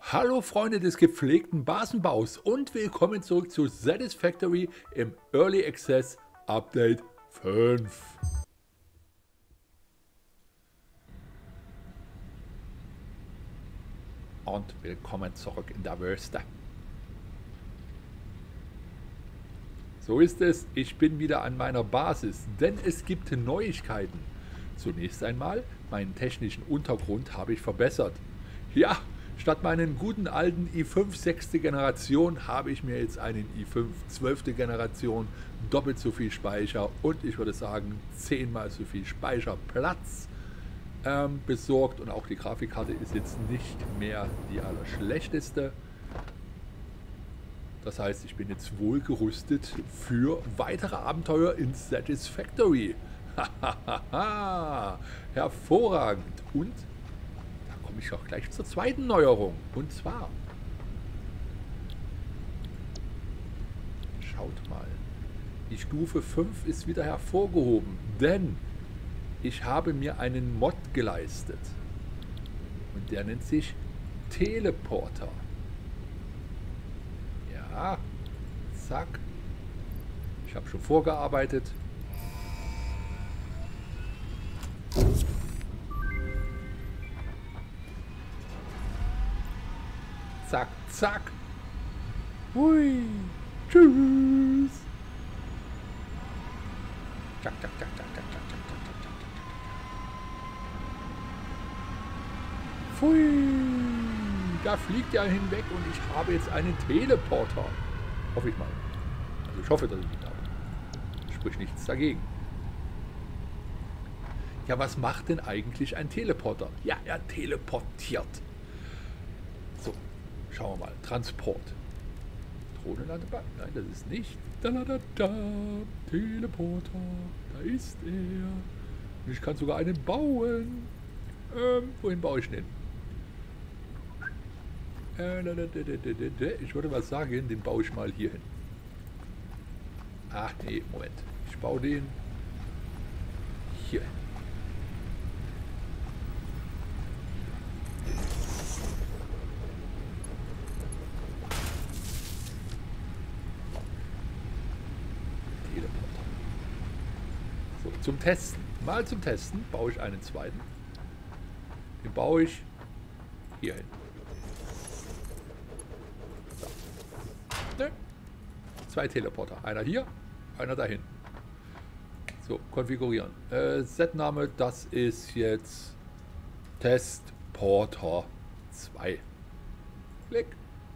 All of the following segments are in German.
Hallo Freunde des gepflegten Basenbaus und willkommen zurück zu Satisfactory im Early Access Update 5. Und willkommen zurück in der Wüste. So ist es, ich bin wieder an meiner Basis, denn es gibt Neuigkeiten. Zunächst einmal, meinen technischen Untergrund habe ich verbessert. Ja, statt meinen guten alten i5 6. Generation habe ich mir jetzt einen i5 12. Generation, doppelt so viel Speicher und ich würde sagen 10-mal so viel Speicherplatz besorgt. Und auch die Grafikkarte ist jetzt nicht mehr die allerschlechteste. Das heißt, ich bin jetzt wohl gerüstet für weitere Abenteuer in Satisfactory. Hahaha, hervorragend. Und da komme ich auch gleich zur zweiten Neuerung. Und zwar, schaut mal, die Stufe 5 ist wieder hervorgehoben, denn ich habe mir einen Mod geleistet. Und der nennt sich Teleporter. Ja, zack. Ich habe schon vorgearbeitet. Zack, zack. Hui. Tschüss. Zack, zack, zack, zack, zack, zack, zack, zack, zack, zack. Pfui. Da fliegt er hinweg und ich habe jetzt einen Teleporter. Hoffe ich mal. Also ich hoffe, dass ich ihn habe. Sprich nichts dagegen. Ja, was macht denn eigentlich ein Teleporter? Ja, er teleportiert. So, schauen wir mal. Transport. Drohnenlandebahn? Nein, das ist nicht. Da, da, da, da. Teleporter. Da ist er. Und ich kann sogar einen bauen. Wohin baue ich den? Ich würde mal sagen, den baue ich mal hier hin. Ach nee, Moment. Ich baue den hier hin. Teleporter. So, zum Testen. Mal zum Testen baue ich einen zweiten. Den baue ich hier hin. Zwei Teleporter. Einer hier, einer dahin. So, konfigurieren. Setname, das ist jetzt Testporter 2. Klick.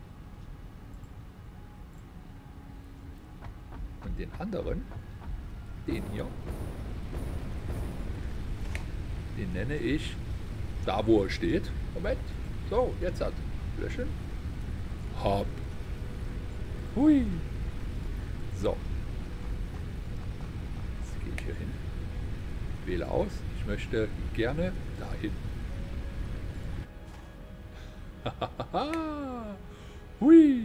Und den anderen, den hier, den nenne ich, da wo er steht. Moment. So, jetzt hat. Löschen. Hab. Hui. So. Jetzt gehe ich hier hin. Wähle aus. Ich möchte gerne dahin. Hui.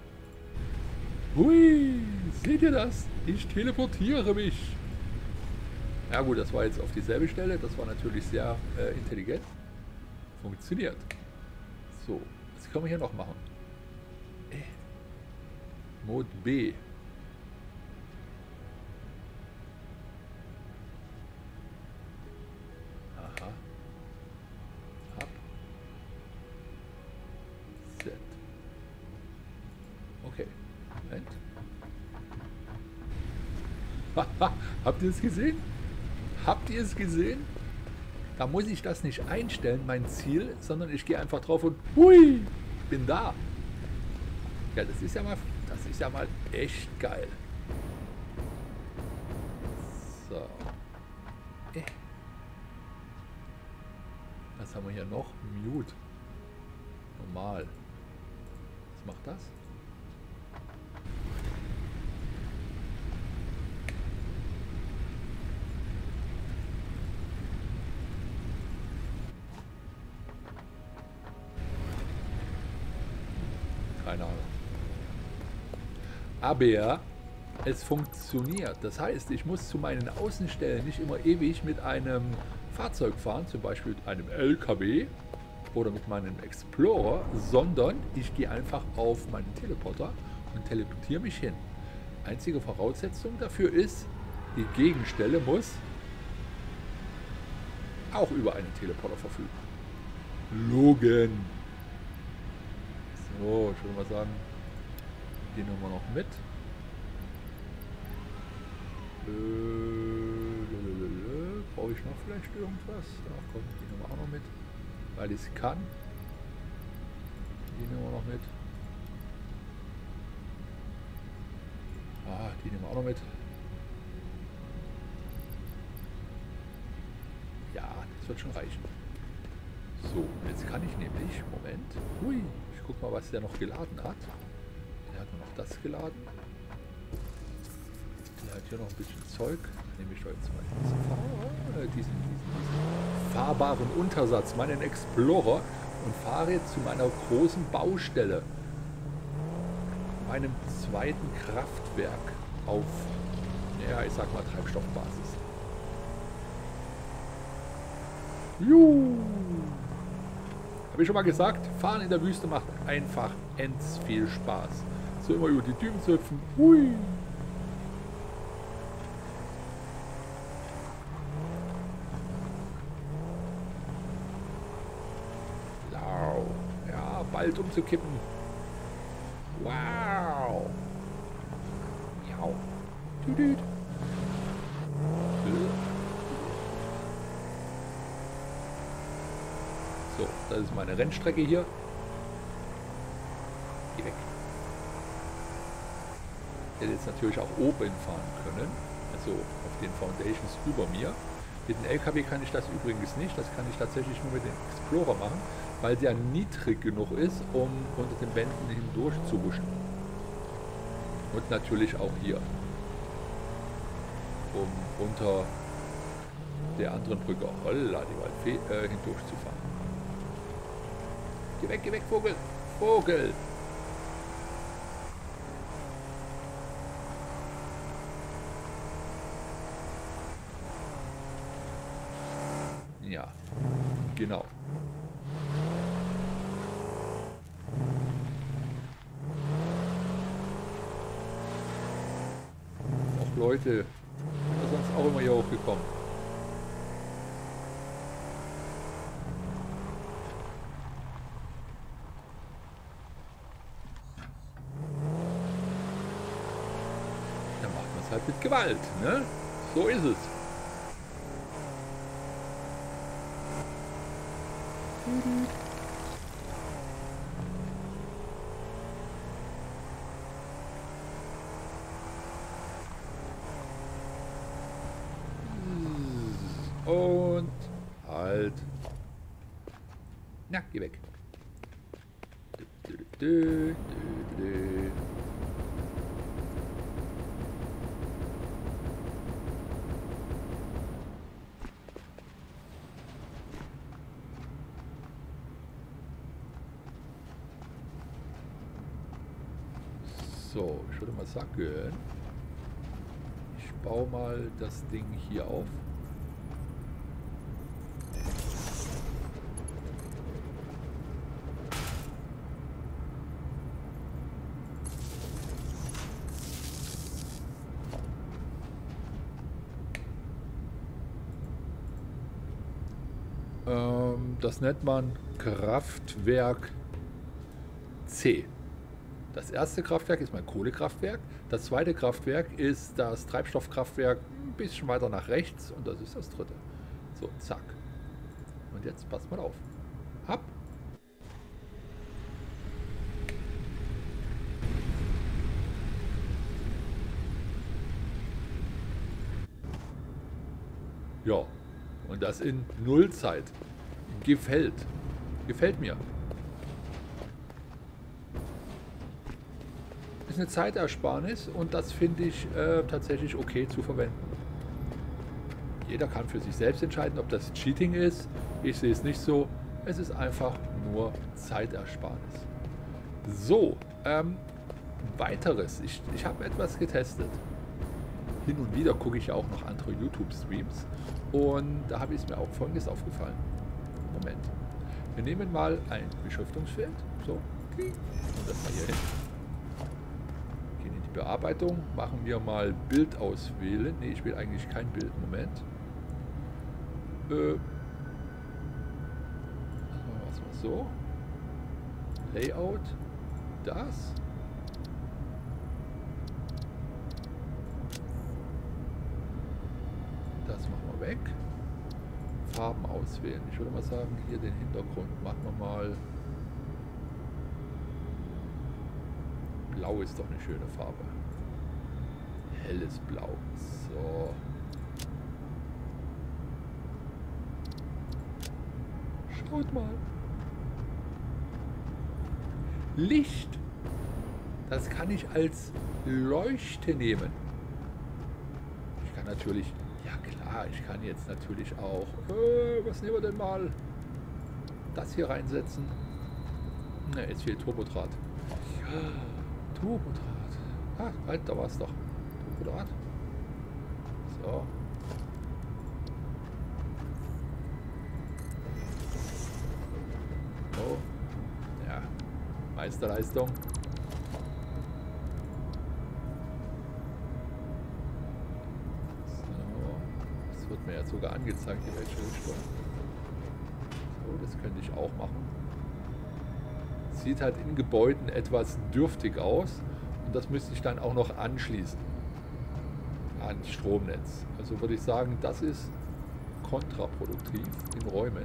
Hui. Seht ihr das? Ich teleportiere mich. Ja gut, das war jetzt auf dieselbe Stelle. Das war natürlich sehr intelligent. Funktioniert. So, was können wir hier noch machen? Mode B. Aha. Hab. Set. Okay. Moment. Habt ihr es gesehen? Habt ihr es gesehen? Da muss ich das nicht einstellen, mein Ziel, sondern ich gehe einfach drauf und hui, bin da. Ja, das ist ja mal echt geil. So. Was haben wir hier noch? Mute. Normal. Was macht das? Keine Ahnung. Aber es funktioniert. Das heißt, ich muss zu meinen Außenstellen nicht immer ewig mit einem Fahrzeug fahren, zum Beispiel mit einem LKW, oder mit meinem Explorer, sondern ich gehe einfach auf meinen Teleporter und teleportiere mich hin. Einzige Voraussetzung dafür ist, die Gegenstelle muss auch über einen Teleporter verfügen. Logen. So, ich würde mal sagen, die nehmen wir noch mit. Brauche ich noch vielleicht irgendwas? Ach komm, die nehmen wir auch noch mit. Weil ich es kann. Die nehmen wir noch mit. Ah, die nehmen wir auch noch mit. Ja, das wird schon reichen. So, jetzt kann ich nämlich, Moment, hui, ich guck mal, was der noch geladen hat. Der hat noch das geladen. Der hat hier noch ein bisschen Zeug. Nehme ich jetzt mal diesen fahrbaren Untersatz, meinen Explorer, und fahre jetzt zu meiner großen Baustelle. Meinem zweiten Kraftwerk auf, ja, ich sag mal Treibstoffbasis. Juhu! Habe ich schon mal gesagt, fahren in der Wüste macht einfach ends viel Spaß. So immer über die Dünen zu hüpfen. Hui! Lau. Ja, bald umzukippen. Wow! Miau. Düdüt. So, das ist meine Rennstrecke hier. Geh weg. Ich hätte jetzt natürlich auch oben fahren können, also auf den Foundations über mir. Mit dem LKW kann ich das übrigens nicht, das kann ich tatsächlich nur mit dem Explorer machen, weil der niedrig genug ist, um unter den Wänden hindurch zu huschen. Und natürlich auch hier, um unter der anderen Brücke, holla, die Waldfee, hindurch zu fahren. Geh weg, Vogel! Vogel! Ja, genau. Auch Leute, sind sonst auch immer hier hochgekommen. Dann macht man es halt mit Gewalt, ne? So ist es. Und halt. Na, geh weg. So, ich würde mal sagen, ich baue mal das Ding hier auf. Das nennt man Kraftwerk C. Das erste Kraftwerk ist mein Kohlekraftwerk. Das zweite Kraftwerk ist das Treibstoffkraftwerk ein bisschen weiter nach rechts und das ist das dritte. So, zack. Und jetzt passt mal auf. Hab. Ja, und das in Nullzeit. Gefällt. Gefällt mir. Ist eine Zeitersparnis und das finde ich tatsächlich okay zu verwenden. Jeder kann für sich selbst entscheiden, ob das Cheating ist. Ich sehe es nicht so. Es ist einfach nur Zeitersparnis. So, weiteres. Ich habe etwas getestet. Hin und wieder gucke ich auch noch andere YouTube-Streams und da habe ich mir auch Folgendes aufgefallen. Moment. Wir nehmen mal ein Beschriftungsfeld. So. Und das mal hier hin. Gehen in die Bearbeitung. Machen wir mal Bild auswählen. Ne, ich will eigentlich kein Bild. Moment. Was war so? Layout. Das. Das machen wir weg. Farben auswählen. Ich würde mal sagen, hier den Hintergrund machen wir mal. Blau ist doch eine schöne Farbe. Helles Blau. So. Schaut mal. Licht. Das kann ich als Leuchte nehmen. Ich kann natürlich... Ja klar, ich kann jetzt natürlich auch... was nehmen wir denn mal? Das hier reinsetzen. Ne, jetzt fehlt Turbodraht. Ja, Turbodraht. Ah, halt, da war es doch. Turbodraht. So. So. Ja. Meisterleistung. Wird mir jetzt sogar angezeigt, in welche Richtung. So, das könnte ich auch machen. Sieht halt in Gebäuden etwas dürftig aus und das müsste ich dann auch noch anschließen ans Stromnetz. Also würde ich sagen, das ist kontraproduktiv in Räumen.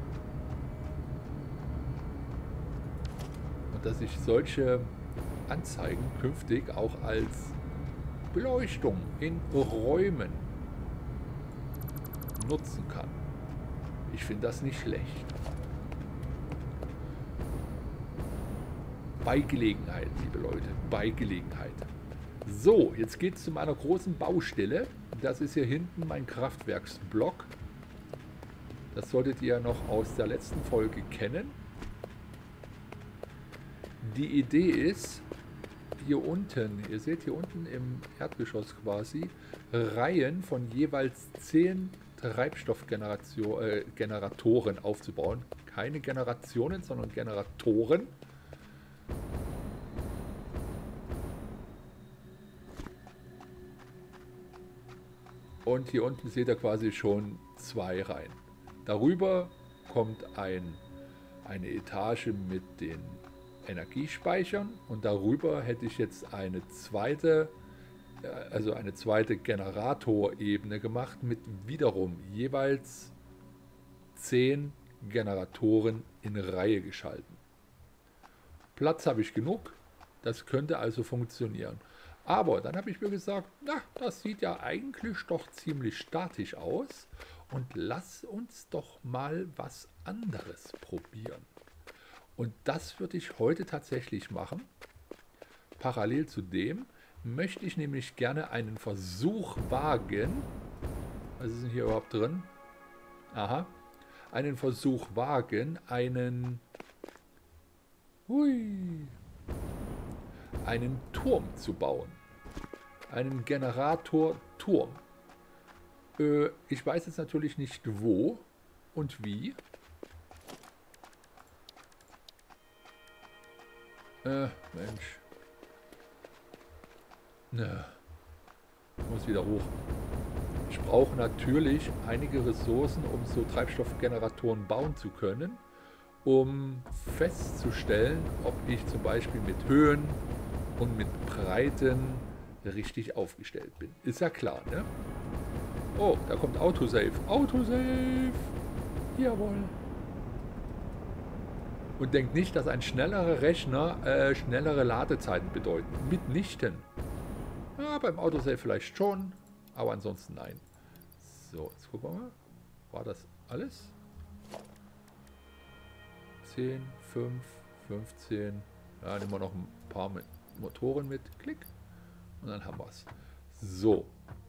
Und dass ich solche Anzeigen künftig auch als Beleuchtung in Räumen nutzen kann. Ich finde das nicht schlecht. Bei Gelegenheit, liebe Leute, bei Gelegenheit. So, jetzt geht es zu meiner großen Baustelle. Das ist hier hinten mein Kraftwerksblock. Das solltet ihr ja noch aus der letzten Folge kennen. Die Idee ist, hier unten, ihr seht hier unten im Erdgeschoss quasi, Reihen von jeweils 10 Treibstoffgeneratoren aufzubauen. Keine Generationen, sondern Generatoren. Und hier unten seht ihr quasi schon 2 Reihen. Darüber kommt eine Etage mit den Energiespeichern und darüber hätte ich jetzt eine zweite Generatorebene gemacht mit wiederum jeweils 10 Generatoren in Reihe geschalten. Platz habe ich genug, das könnte also funktionieren. Aber dann habe ich mir gesagt, na, das sieht ja eigentlich doch ziemlich statisch aus und lass uns doch mal was anderes probieren. Und das würde ich heute tatsächlich machen. Parallel zu dem möchte ich nämlich gerne einen Versuch wagen. Was ist denn hier überhaupt drin? Aha. Einen Versuch wagen, einen Turm zu bauen. Einen Generatorturm. Ich weiß jetzt natürlich nicht wo und wie. Mensch. Ne. Ich muss wieder hoch. Ich brauche natürlich einige Ressourcen, um so Treibstoffgeneratoren bauen zu können, um festzustellen, ob ich zum Beispiel mit Höhen und mit Breiten richtig aufgestellt bin. Ist ja klar, ne? Oh, da kommt Autosave. Autosave! Jawohl. Und denkt nicht, dass ein schnellerer Rechner schnellere Ladezeiten bedeuten. Mitnichten. Ja, beim Autosave vielleicht schon, aber ansonsten nein. So, jetzt gucken wir mal. War das alles? 10, 5, 15. Ja, nehmen wir noch ein paar Motoren mit. Klick. Und dann haben wir es. So.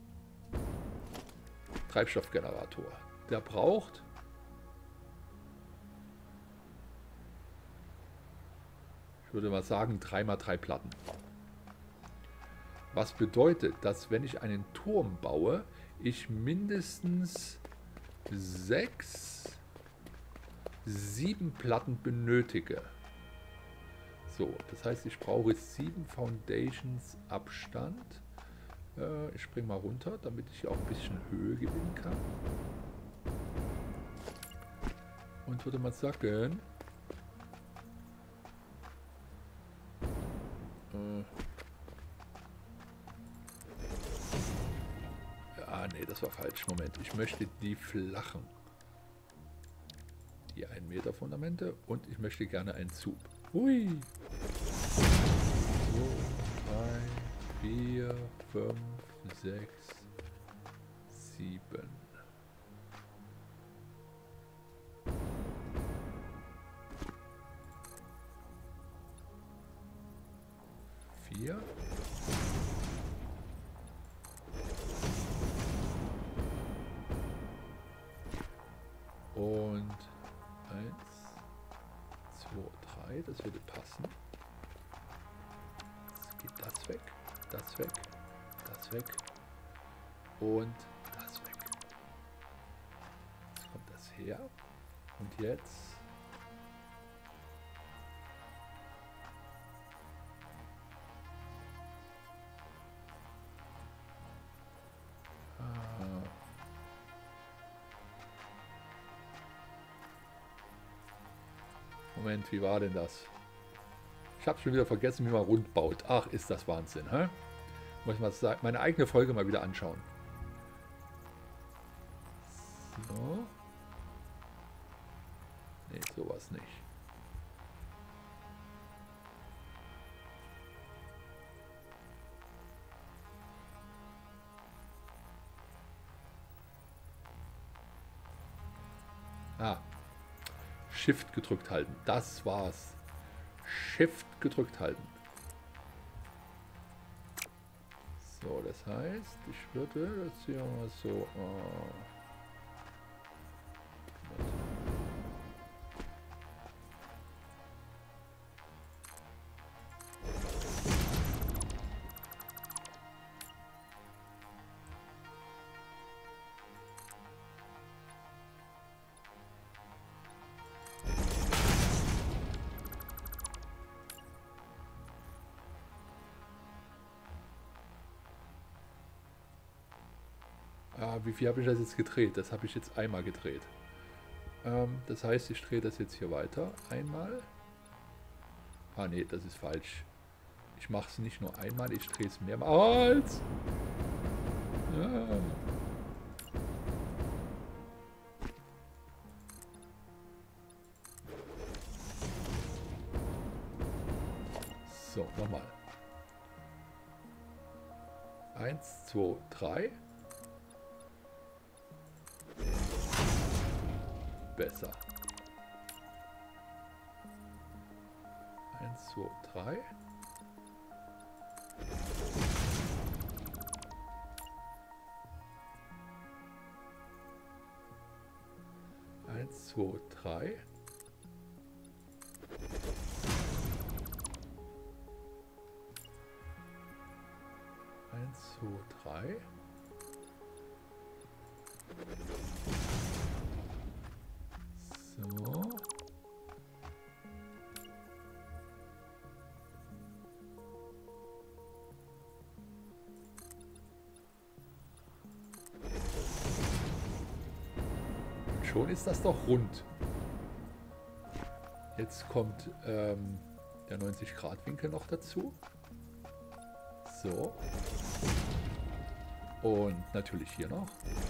Treibstoffgenerator. Der braucht... Ich würde mal sagen 3x3 Platten. Was bedeutet, dass wenn ich einen Turm baue, ich mindestens 6 7 Platten benötige. So, das heißt, ich brauche 7 Foundations Abstand. Ich springe mal runter, damit ich auch ein bisschen Höhe gewinnen kann. Und würde mal sagen... Ah, nee, das war falsch. Moment, ich möchte die flachen. Die 1 Meter Fundamente und ich möchte gerne einen Zug. Hui! 2, 3, 4, 5, 6, 7. Und 1, 2, 3, das würde passen. Jetzt geht das weg, das weg, das weg und das weg. Jetzt kommt das her und jetzt... Moment, wie war denn das? Ich habe schon wieder vergessen, wie man rund baut. Ach, ist das Wahnsinn, hä? Muss ich mal meine eigene Folge mal wieder anschauen. So. Nee, sowas nicht. Ah. Shift gedrückt halten. Das war's. Shift gedrückt halten. So, das heißt, ich würde das hier mal so... wie viel habe ich das jetzt gedreht? Das habe ich jetzt einmal gedreht. Das heißt, ich drehe das jetzt hier weiter. Einmal. Ah, nee, das ist falsch. Ich mache es nicht nur einmal, ich drehe es mehrmals. Ja. So, nochmal. 1, 2, 3. Besser. 1, 2, 3. Eins, zwei, drei. Eins, zwei, drei. So. Schon ist das doch rund. Jetzt kommt der 90-Grad-Winkel noch dazu. So. Und natürlich hier noch.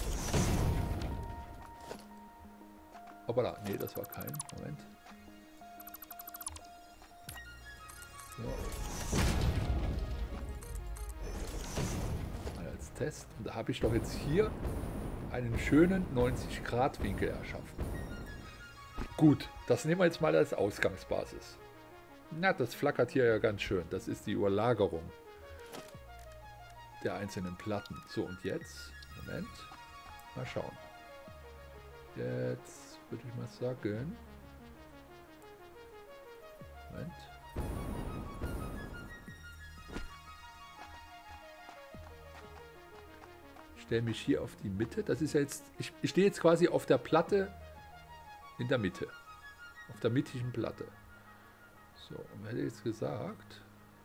Hoppala, nee, das war kein. Moment. So. Mal als Test. Und da habe ich doch jetzt hier einen schönen 90-Grad-Winkel erschaffen. Gut, das nehmen wir jetzt mal als Ausgangsbasis. Na, das flackert hier ja ganz schön. Das ist die Überlagerung der einzelnen Platten. So, und jetzt, Moment, mal schauen. Jetzt würde ich mal sagen, Moment. Ich stelle mich hier auf die Mitte. Das ist ja jetzt, ich stehe jetzt quasi auf der Platte in der Mitte. Auf der mittigen Platte. So, und hätte ich jetzt gesagt...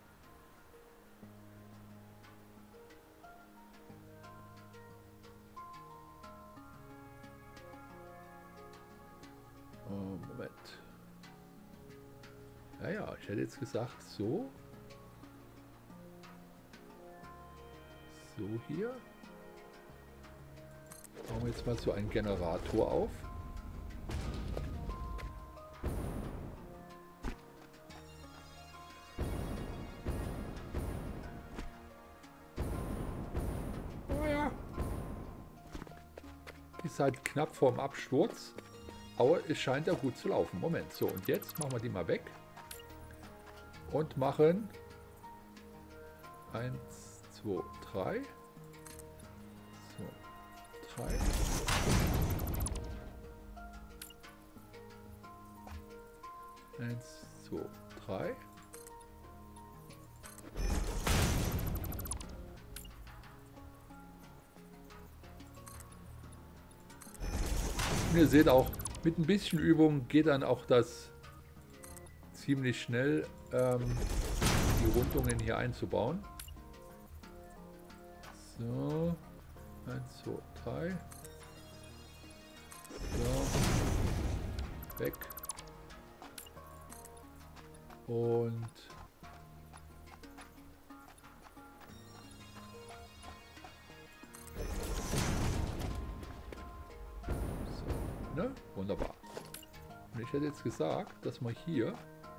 Moment. Ja, ich hätte jetzt gesagt, so. So hier. Machen wir jetzt mal so einen Generator auf. Oh ja. Ist halt knapp vorm Absturz. Aber es scheint ja gut zu laufen. Moment, so und jetzt machen wir die mal weg. Und machen 1, 2, 3. So, 3. Eins, zwei, drei. Und ihr seht auch, mit ein bisschen Übung geht dann auch das ziemlich schnell, die Rundungen hier einzubauen. So, 1, 2, 3. So, weg. Und so, ne? Wunderbar. Und ich hätte jetzt gesagt, dass wir hier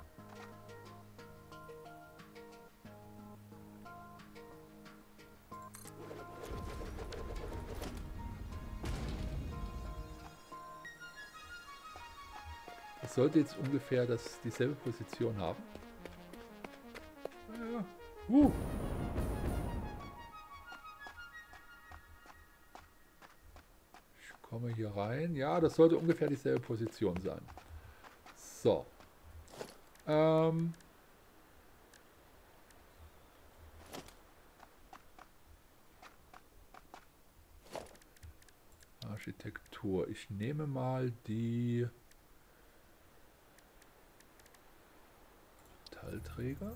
das sollte jetzt ungefähr dieselbe Position haben. Ja. Ich komme hier rein. Ja, das sollte ungefähr dieselbe Position sein. So. Architektur. Ich nehme mal die Metallträger.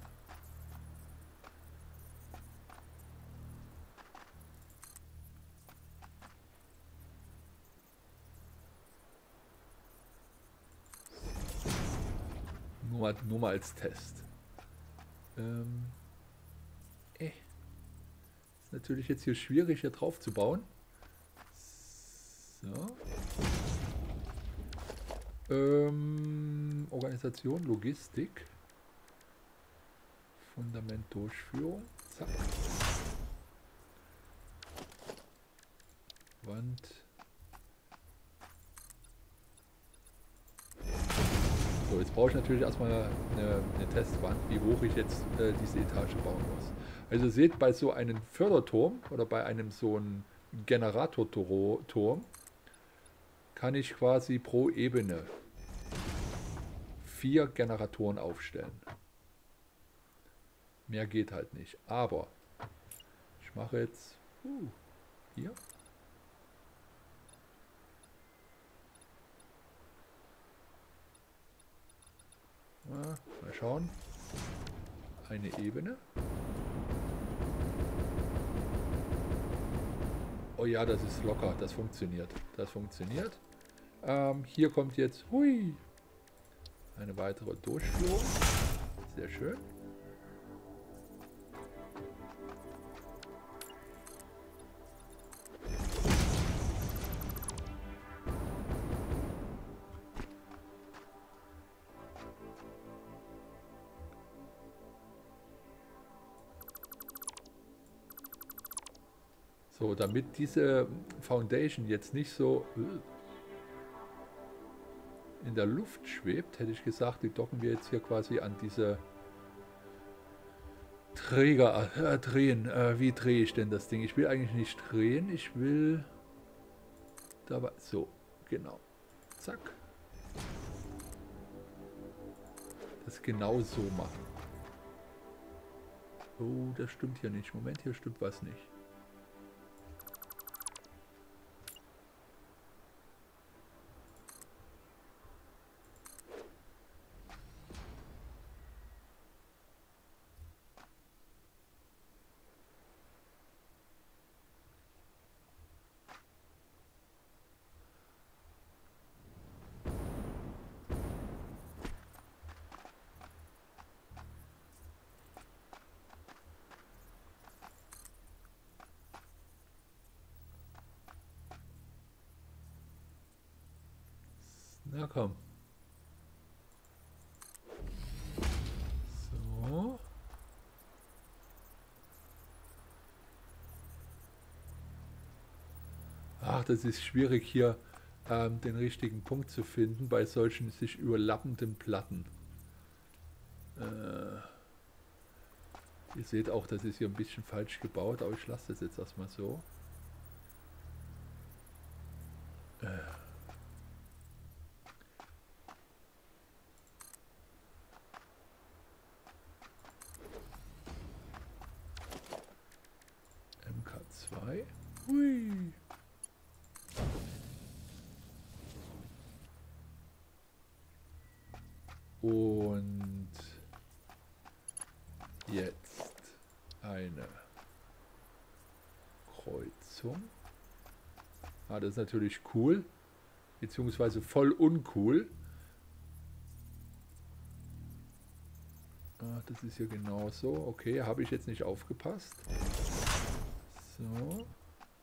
Nur mal als Test. Ist natürlich jetzt hier schwierig, hier drauf zu bauen. So. Organisation, Logistik. Fundament, Durchführung. Zack. Wand. So, jetzt brauche ich natürlich erstmal eine Testwand, wie hoch ich jetzt diese Etage bauen muss. Also seht, bei so einem Förderturm oder bei einem so einem Generatorturm kann ich quasi pro Ebene 4 Generatoren aufstellen. Mehr geht halt nicht. Aber ich mache jetzt hier. Mal schauen. Eine Ebene. Oh ja, das ist locker. Das funktioniert. Das funktioniert. Hier kommt jetzt eine weitere Durchführung. Sehr schön. So, damit diese Foundation jetzt nicht so in der Luft schwebt, hätte ich gesagt, die docken wir jetzt hier quasi an diese Träger drehen. Wie drehe ich denn das Ding? Ich will eigentlich nicht drehen, ich will dabei, so, genau, zack. Das genau so machen. Oh, das stimmt hier nicht. Moment, hier stimmt was nicht. Na komm. So. Ach, das ist schwierig hier den richtigen Punkt zu finden bei solchen sich überlappenden Platten. Ihr seht auch, das ist hier ein bisschen falsch gebaut, aber ich lasse das jetzt erstmal so. MK2. Hui. Und jetzt eine Kreuzung. Ah, das ist natürlich cool, beziehungsweise voll uncool. Ah, das ist hier genauso. Okay, habe ich jetzt nicht aufgepasst. So.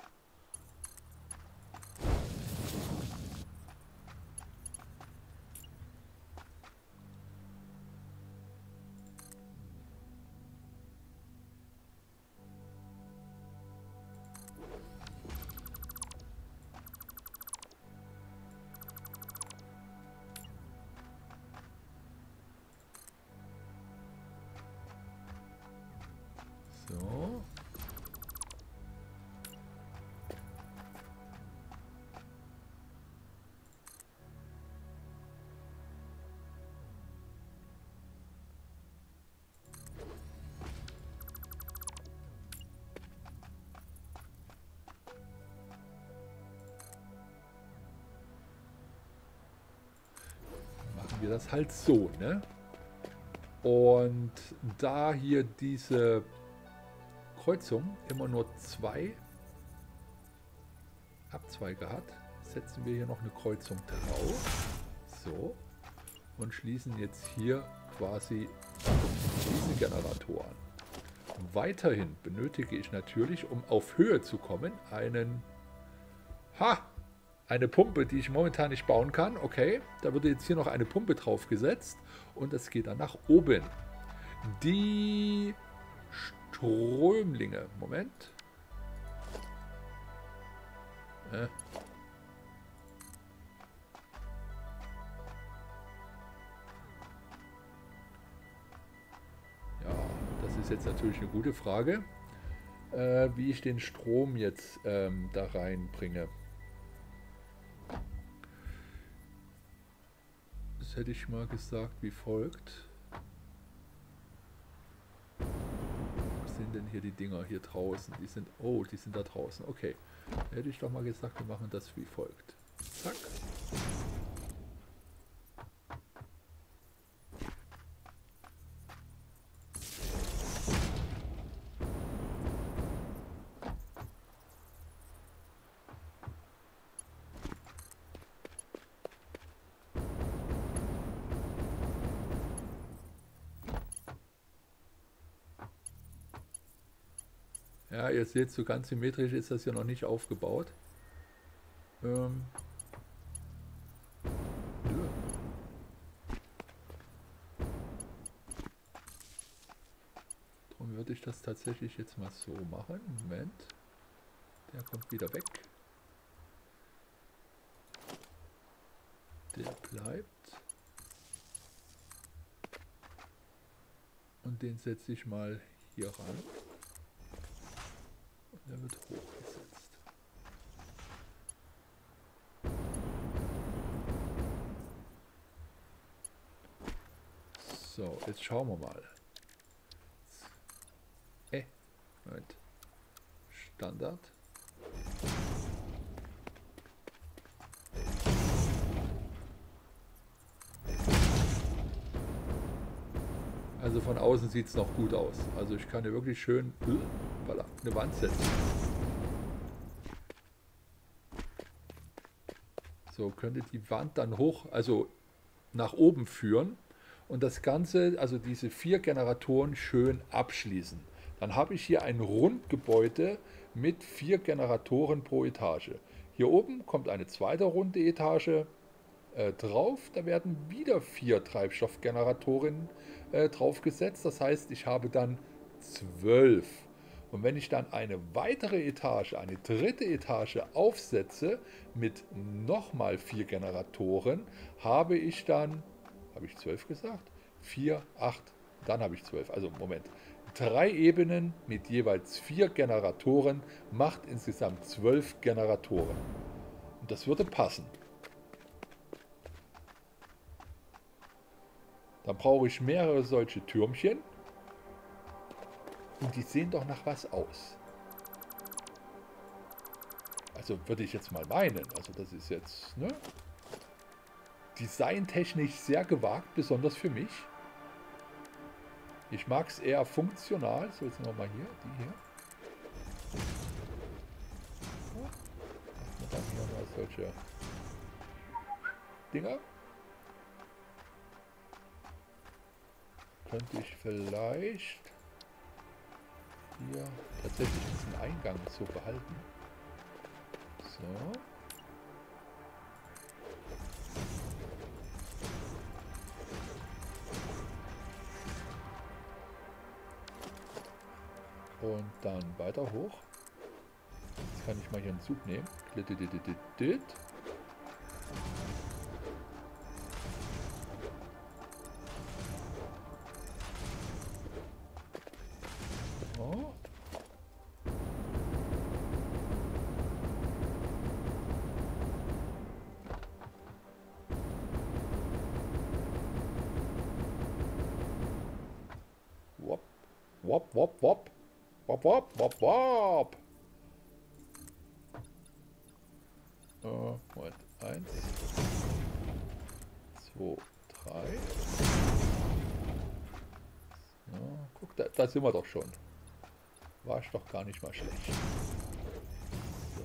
So. Machen wir das halt so, ne? Und da hier diese Kreuzung immer nur 2 Abzweige hat, setzen wir hier noch eine Kreuzung drauf. So. Und schließen jetzt hier quasi diesen Generator an. Weiterhin benötige ich natürlich, um auf Höhe zu kommen, eine Pumpe, die ich momentan nicht bauen kann. Okay, da wird jetzt hier noch eine Pumpe drauf gesetzt und das geht dann nach oben. Die Strömlinge. Moment. Ja, das ist jetzt natürlich eine gute Frage, wie ich den Strom jetzt da reinbringe. Das hätte ich mal gesagt wie folgt. Was sind denn hier die Dinger hier draußen? Die sind, oh, die sind da draußen. Okay, da hätte ich doch mal gesagt, wir machen das wie folgt. Zack. Ja, ihr seht, so ganz symmetrisch ist das ja noch nicht aufgebaut. Ja. Darum würde ich das tatsächlich jetzt mal so machen. Moment. Der kommt wieder weg. Der bleibt. Und den setze ich mal hier ran. Und der wird hochgesetzt. So, jetzt schauen wir mal. Moment. Standard. Also von außen sieht es noch gut aus. Also ich kann hier wirklich schön eine Wand setzen. So könnte die Wand dann hoch, also nach oben führen und das Ganze, also diese 4 Generatoren schön abschließen. Dann habe ich hier ein Rundgebäude mit 4 Generatoren pro Etage. Hier oben kommt eine zweite runde Etage drauf. Da werden wieder 4 Treibstoffgeneratoren draufgesetzt. Das heißt, ich habe dann 12. Und wenn ich dann eine weitere Etage, eine dritte Etage aufsetze mit nochmal 4 Generatoren, habe ich dann, habe ich 12 gesagt? 4, 8, dann habe ich 12. Also Moment. 3 Ebenen mit jeweils 4 Generatoren macht insgesamt 12 Generatoren. Und das würde passen. Dann brauche ich mehrere solche Türmchen. Und die sehen doch nach was aus. Also würde ich jetzt mal meinen. Also das ist jetzt, ne? Designtechnisch sehr gewagt, besonders für mich. Ich mag es eher funktional. So, jetzt nehmen wir mal hier, die hier. So, machen wir dann hier mal solche Dinger. Könnte ich vielleicht hier tatsächlich diesen Eingang so behalten. So. Und dann weiter hoch. Jetzt kann ich mal hier einen Zug nehmen. So. Wop, wop, wop, wop. Wop, wop, wop, wop. Moment. 1, 2, 3. So, guck, da sind wir doch schon. War ich doch gar nicht mal schlecht. So.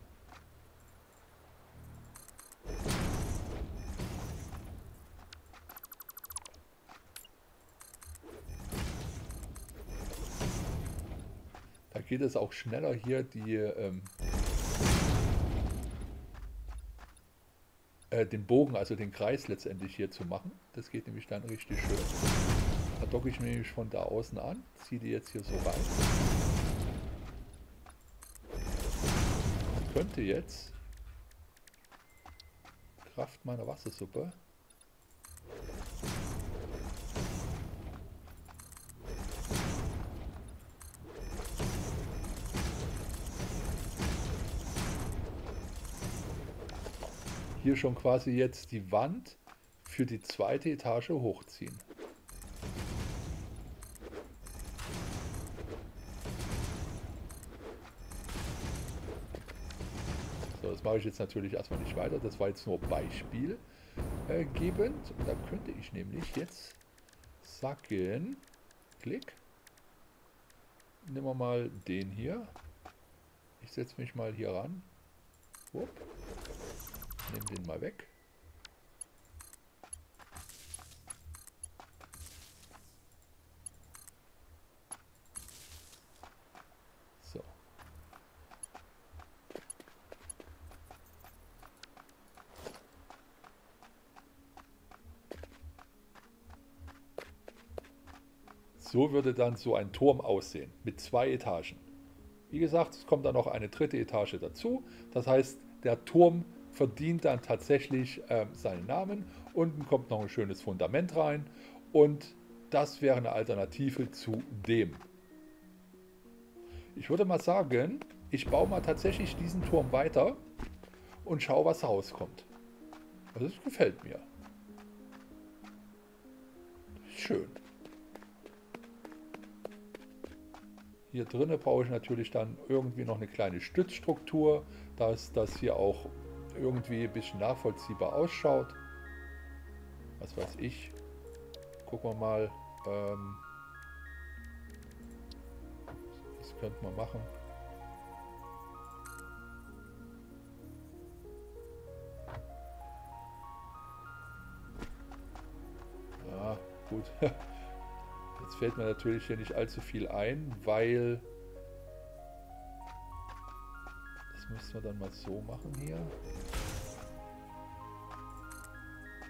Da geht es auch schneller hier, den Bogen, also den Kreis letztendlich hier zu machen. Das geht nämlich dann richtig schön. Da docke ich nämlich von da außen an, ziehe die jetzt hier so rein. Ich könnte jetzt Kraft meiner Wassersuppe hier schon quasi jetzt die Wand für die zweite Etage hochziehen. So, das mache ich jetzt natürlich erstmal nicht weiter. Das war jetzt nur beispielgebend. Und da könnte ich nämlich jetzt sagen, Klick, nehmen wir mal den hier. Ich setze mich mal hier ran. Wupp. Nehmen den mal weg. So. So würde dann so ein Turm aussehen, mit 2 Etagen. Wie gesagt, es kommt dann noch eine dritte Etage dazu. Das heißt, der Turm verdient dann tatsächlich seinen Namen. Unten kommt noch ein schönes Fundament rein. Und das wäre eine Alternative zu dem. Ich würde mal sagen, ich baue mal tatsächlich diesen Turm weiter und schaue, was rauskommt. Also das gefällt mir. Schön. Hier drinnen brauche ich natürlich dann irgendwie noch eine kleine Stützstruktur, dass das hier auch irgendwie ein bisschen nachvollziehbar ausschaut. Was weiß ich. Gucken wir mal. Das könnte man machen. Ja, gut. Jetzt fällt mir natürlich hier nicht allzu viel ein, weil das müssen wir dann mal so machen hier.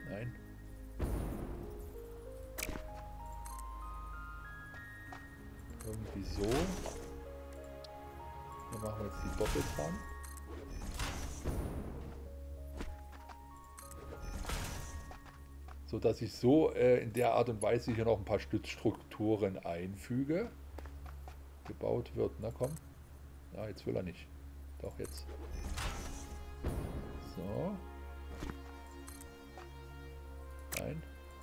Nein. Irgendwie so. Hier machen wir jetzt die Doppel dran. So dass ich so in der Art und Weise hier noch ein paar Stützstrukturen einfüge. Gebaut wird. Na komm. Ja, jetzt will er nicht. Doch, jetzt. So. Nein.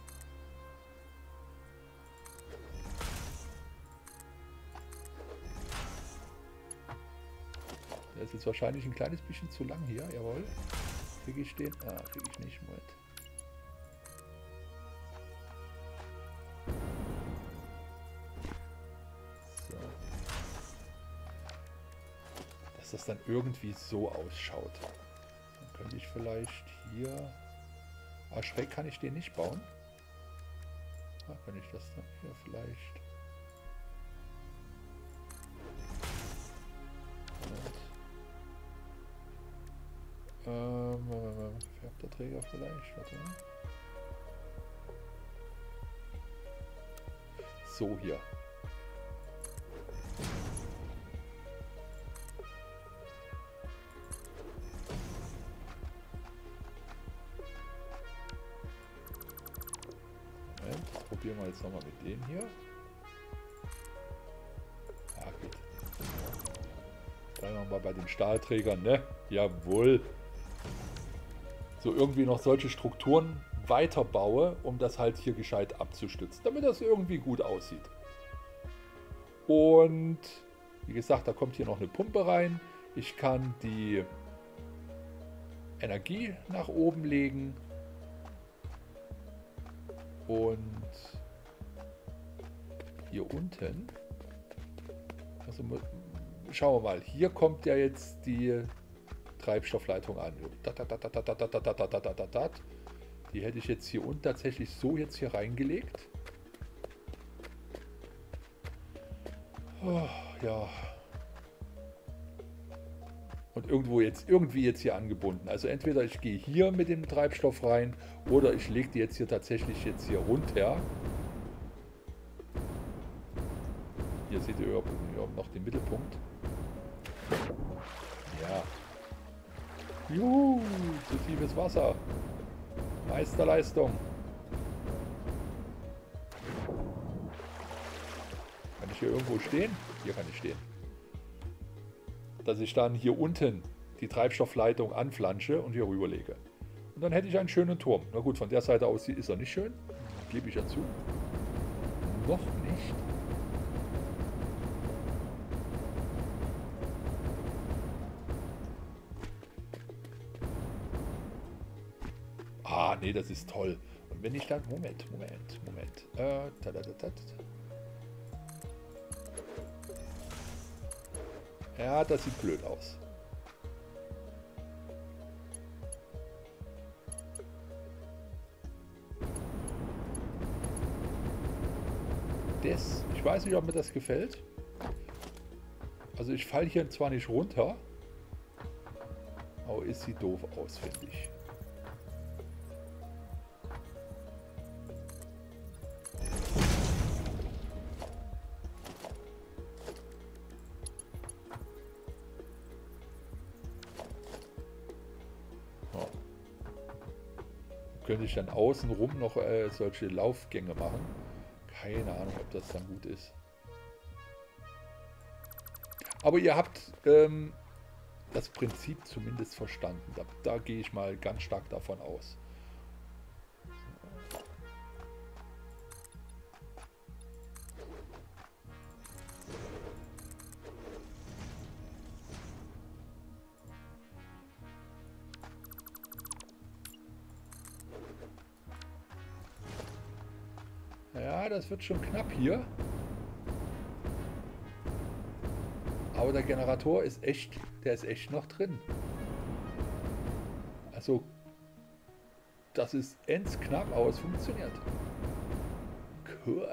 Der ist jetzt wahrscheinlich ein kleines bisschen zu lang hier. Jawohl. Kriege ich den? Ah, kriege ich nicht. Moment. So. Dass das dann irgendwie so ausschaut. Dann könnte ich vielleicht hier... Ah, schräg kann ich den nicht bauen. Ah, kann ich das dann hier vielleicht... Färbter Träger vielleicht, warte mal. So hier. Moment, das probieren wir jetzt nochmal mit dem hier. Ja, geht. Bleiben wir mal bei den Stahlträgern, ne? Jawohl. So irgendwie noch solche Strukturen weiterbaue, um das halt hier gescheit abzustützen, damit das irgendwie gut aussieht. Und wie gesagt, da kommt hier noch eine Pumpe rein. Ich kann die Energie nach oben legen und hier unten, also schauen wir mal, hier kommt ja jetzt die Treibstoffleitung an. Die hätte ich jetzt hier unten tatsächlich so jetzt hier reingelegt. Oh, ja. Und irgendwie jetzt hier angebunden. Also entweder ich gehe hier mit dem Treibstoff rein oder ich lege die jetzt hier tatsächlich jetzt hier runter. Hier seht ihr noch den Mittelpunkt. Ja. Juhu, zu tiefes Wasser. Meisterleistung. Kann ich hier irgendwo stehen? Hier kann ich stehen. Dass ich dann hier unten die Treibstoffleitung anflansche und hier rüberlege. Und dann hätte ich einen schönen Turm. Na gut, von der Seite aus ist er nicht schön. Gebe ich ja zu. Noch nicht. Ah, nee, das ist toll. Und wenn ich dann... Moment. Ja, das sieht blöd aus. Ich weiß nicht, ob mir das gefällt. Also ich falle hier zwar nicht runter, aber es sieht doof aus, finde ich. Könnte ich dann außenrum noch solche Laufgänge machen. Keine Ahnung, ob das dann gut ist. Aber ihr habt das Prinzip zumindest verstanden. Da gehe ich mal ganz stark davon aus. Ja, das wird schon knapp hier. Aber der Generator ist echt, der ist echt noch drin. Also, das ist ends knapp, aber es funktioniert. Cool.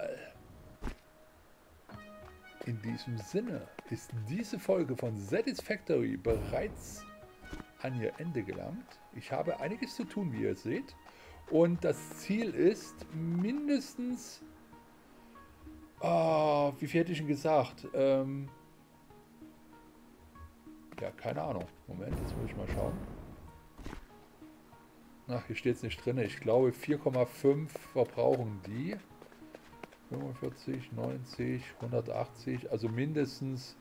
In diesem Sinne ist diese Folge von Satisfactory bereits an ihr Ende gelangt. Ich habe einiges zu tun, wie ihr seht. Und das Ziel ist mindestens, wie viel hätte ich denn gesagt? Ja, keine Ahnung. Moment, jetzt muss ich mal schauen. Ach, hier steht es nicht drin. Ich glaube 4,5 verbrauchen die. 45, 90, 180, also mindestens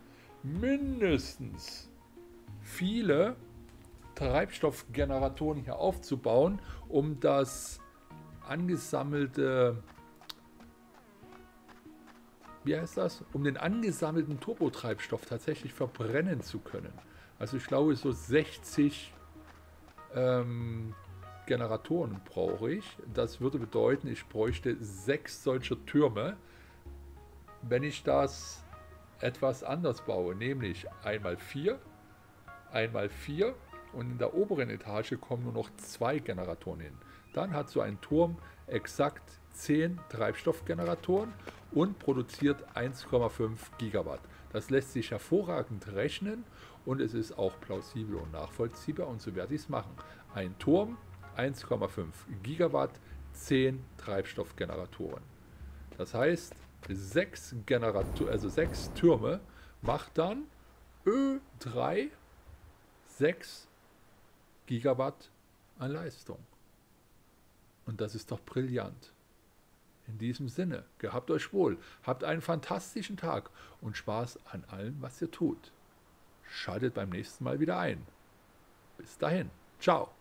viele Treibstoffgeneratoren hier aufzubauen, um das angesammelte, wie heißt das? Um den angesammelten Turbotreibstoff tatsächlich verbrennen zu können. Also ich glaube so 60 Generatoren brauche ich. Das würde bedeuten, ich bräuchte 6 solcher Türme, wenn ich das etwas anders baue, nämlich einmal 4, einmal 4 und in der oberen Etage kommen nur noch 2 Generatoren hin. Dann hat so ein Turm exakt 10 Treibstoffgeneratoren und produziert 1,5 Gigawatt. Das lässt sich hervorragend rechnen und es ist auch plausibel und nachvollziehbar und so werde ich es machen. Ein Turm, 1,5 Gigawatt, 10 Treibstoffgeneratoren. Das heißt, 6 Türme macht dann 6 Gigawatt an Leistung. Und das ist doch brillant. In diesem Sinne, gehabt euch wohl, habt einen fantastischen Tag und Spaß an allem, was ihr tut. Schaltet beim nächsten Mal wieder ein. Bis dahin, ciao.